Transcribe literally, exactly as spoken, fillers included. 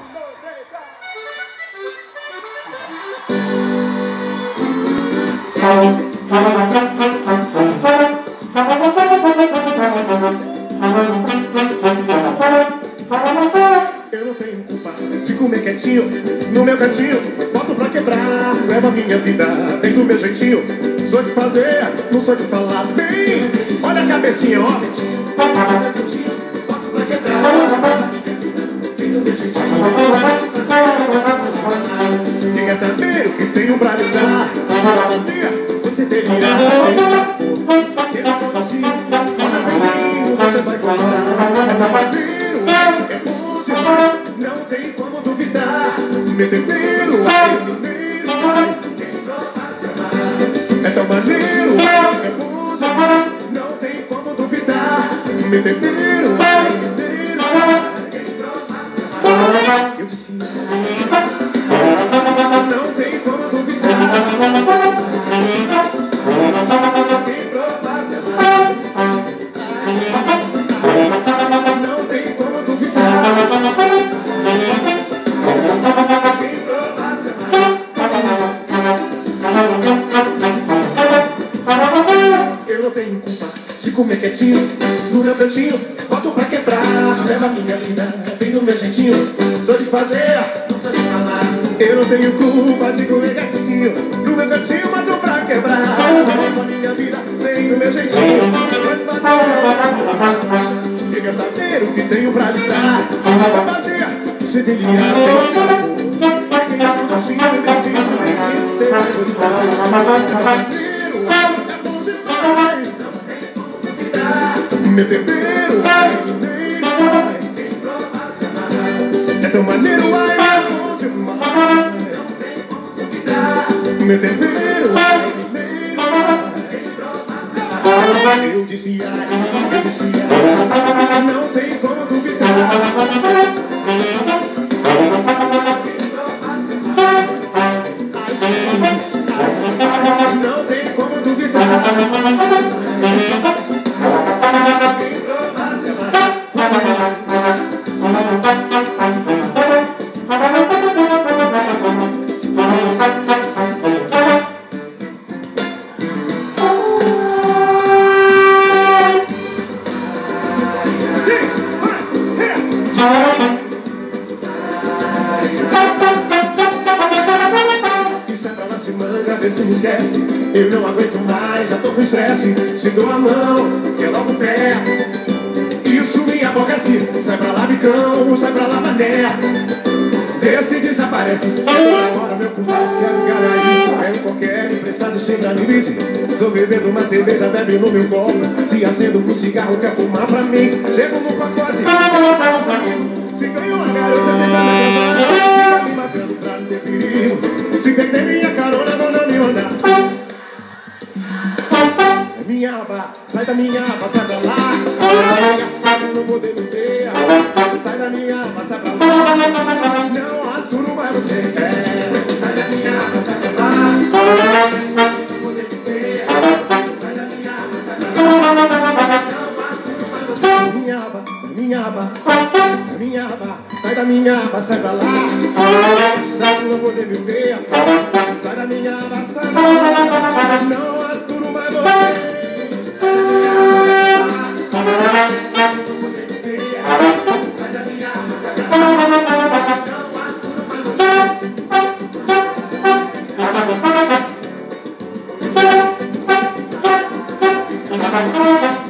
Eu não tenho culpa de comer quietinho no meu cantinho, boto pra quebrar, leva a minha vida bem do meu jeitinho. Sou de fazer, não sou de falar. Vem, olha a cabecinha, ó. Boto pra quebrar, bem do meu jeitinho. Quem quer saber o que tenho pra lhe dar? Pra fazer você delirar. Que eu conheci, olha benzinho, você vai gostar. É tapadeiro, é bom demais, não tem como duvidar. Meu tempero é mineiro, mas quem gosta se amar. É tão maneiro, é bom demais, não tem como duvidar. Meu tempero é mineiro, mas quem gosta se amar. Eu disse não, não tem como duvidar. Não tem como duvidar. Eu não tenho culpa de comer quietinho no meu cantinho, boto pra quebrar, leva a minha vida bem do meu jeitinho. Sou de fazer, não sou de falar. Eu não tenho culpa de comer quietinho no meu cantinho, boto pra quebrar, leva a minha vida bem do meu jeitinho. Sou de fazer. Quem quer saber o que tenho pra lhe dar? Pra fazer você delirar, tem sabor. Quem é tudo assim, bebezinho, bebezinho, você vai gostar. É bom demais, não tem como duvidar. Meu tempero é mineiro, quem prova se amarrar. É tão maneiro, ai, é bom demais, não tem como duvidar. Meu tempero é mineiro, quem prova se amarrar. Eu disse ai, eu disse ai, não tem como duvidar. Não tem como duvidar. Quem prova se amarrar. Isso é pra lá se manga, vê se me esquece. Eu não aguento mais, já tô com estresse. Se dou a mão, que é logo o pé. Isso me aborrece. Sai pra lá, bicão, sai pra lá, mané. Vê se desaparece. Agora meu compadre quer ligar aí. Pego qualquer emprestado sem pra me sou bebendo uma cerveja, bebe no meu colo. Se acendo um cigarro, quer fumar pra mim. Chego no pacote, se ganhou a garota, tenta me atrasar. Fica me matando pra não ter perigo. Se perder minha carona, vou não me mandar. É minha aba, sai da minha aba, sai pra lá. Engraçado não poder me ver. Sai da minha aba, sai pra lá. Não aturo mais você. É. Sai da minha aba, sai pra lá. Engraçado não poder me ver. Sai da minha aba, sai pra lá. Não aturo mais você. Minha aba, minha aba, minha aba, sai da minha aba, sai pra lá. Sai não poder me ver. Sai da minha aba, sai pra lá. Não aturo mais você. Sai da minha aba, sai pra lá. Sai não poder me ver. Sai da minha aba, sai pra lá. Não aturo mais você.